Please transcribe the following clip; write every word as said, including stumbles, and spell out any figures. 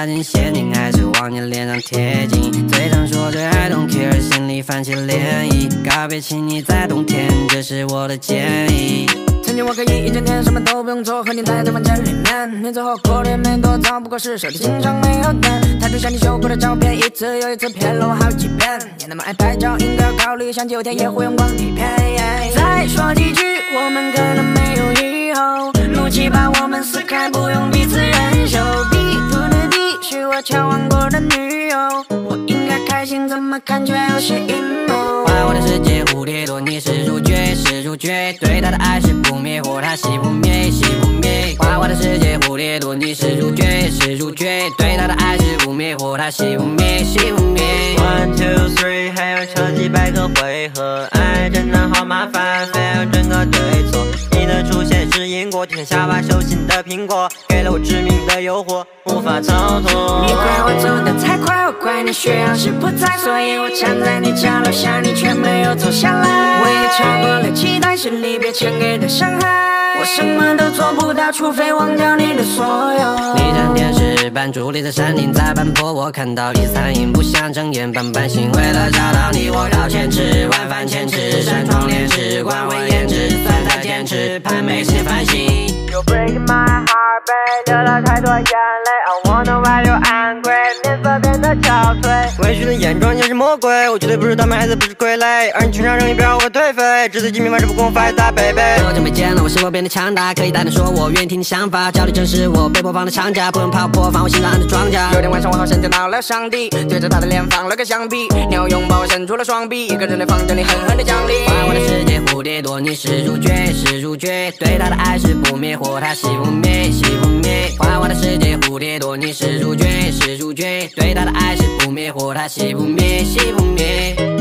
加进陷阱，还是往你脸上贴金？嘴上说着 I don't care， 心里泛起涟漪。告别，请你在冬天，这是我的建议。 曾经我可以一整天什么都不用做，和你待在房间里面。你最后过得也没多糟，不过是手机经常没有电。态度像你修过的照片，一次又一次骗了我好几遍。你那么爱拍照，应该要考虑想有天也会用光底片。再说几句，我们可能没有以后。怒气把我们撕开，不用彼此忍受。地图的地是我交往过的女友，我应该开心，怎么看却有些阴谋。 花我的世界蝴蝶朵，你是主角，是主角。对他的爱是不灭火，他熄不灭，熄不灭。花花的世界蝴蝶朵，你是主角，是主角。对他的爱是不灭火，他熄不灭，熄不灭。 One two three， 还要敲几百个回合，爱真的好麻烦，非要整个对错。你的出现是因果，天下把手心的苹果，给了我致命的诱惑，无法操作。 你怪我走得太快，我怪你血氧是不在，所以我站在你家楼下，你却没有走下来。我也超过了期待，是离别前给的伤害。我什么都做不到，除非忘掉你的所有。 你像天使般伫立在山顶，在半坡我看到一残影，不想睁眼半半醒。为了找到你，我绕千尺，万番千尺，山窗帘纸，官为胭脂，算在坚持，盼美食繁星。 You're breaking my heart， babe， 流了太多眼泪 ，I wanna why you angry， 脸色变得憔悴。委屈的眼妆像是魔鬼，我绝对不是倒霉孩子，不是傀儡，而你全场扔一边，我会颓废。纸醉金迷，玩世不恭，发大贝贝。 多久没见了，我是否变得强大？可以大胆说，我愿意听你想法。焦虑正是我被播放的长假，不能跑破，放我心上的庄稼。 有天晚上，我好像见到了上帝，对着他的脸放了个响屁，你要拥抱我，伸出了双臂，一个人在房间里狠狠地奖励。 花我的世界蝴蝶朵，你是主角，是主角。对他的爱是不灭火，他熄不灭，熄不灭。花我的世界蝴蝶朵，你是主角，是主角。对他的爱是不灭火，他熄不灭，熄不灭。